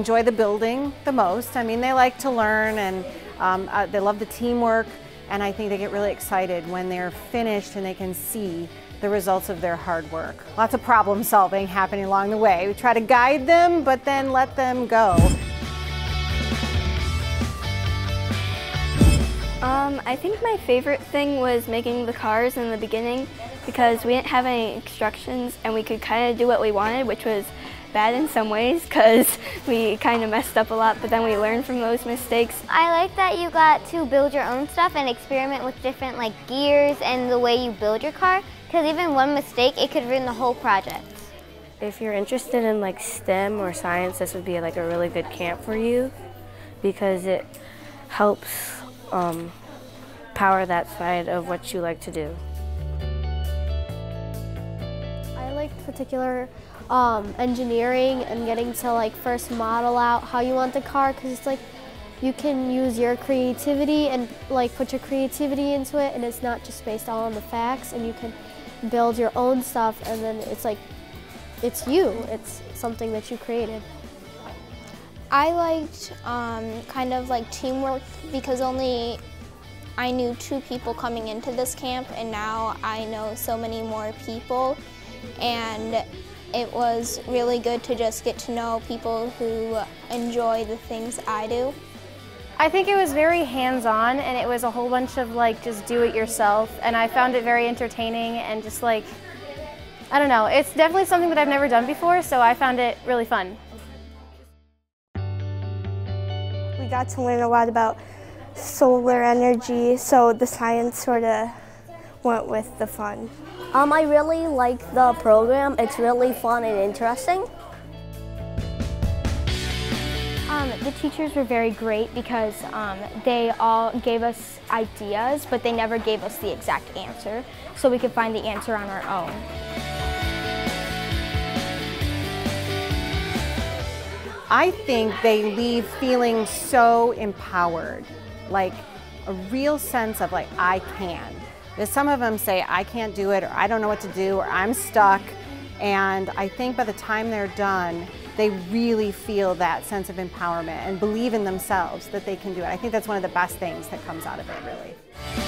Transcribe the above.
enjoy the building the most. I mean, they like to learn, and they love the teamwork, and I think they get really excited when they're finished and they can see the results of their hard work. Lots of problem solving happening along the way. We try to guide them, but then let them go. I think my favorite thing was making the cars in the beginning, because we didn't have any instructions and we could kind of do what we wanted, which was bad in some ways because we kind of messed up a lot, but then we learned from those mistakes. I like that you got to build your own stuff and experiment with different gears and the way you build your car, because even one mistake, it could ruin the whole project. If you're interested in STEM or science, this would be a really good camp for you, because it helps power that side of what you like to do. I liked particular engineering and getting to first model out how you want the car, because it's you can use your creativity and put your creativity into it, and it's not just based all on the facts, and you can build your own stuff, and then it's you, it's something that you created. I liked kind of teamwork, because only I knew 2 people coming into this camp, and now I know so many more people, and it was really good to just get to know people who enjoy the things I do. I think it was very hands-on, and it was a whole bunch of just do it yourself, and I found it very entertaining and just I don't know, it's definitely something that I've never done before, so I found it really fun. We got to learn a lot about solar energy, so the science sort of went with the fun. I really like the program. It's really fun and interesting. The teachers were very great, because they all gave us ideas, but they never gave us the exact answer, so we could find the answer on our own. I think they leave feeling so empowered, a real sense of I can. Because some of them say, I can't do it, or I don't know what to do, or I'm stuck. And I think by the time they're done, they really feel that sense of empowerment and believe in themselves that they can do it. I think that's one of the best things that comes out of it, really.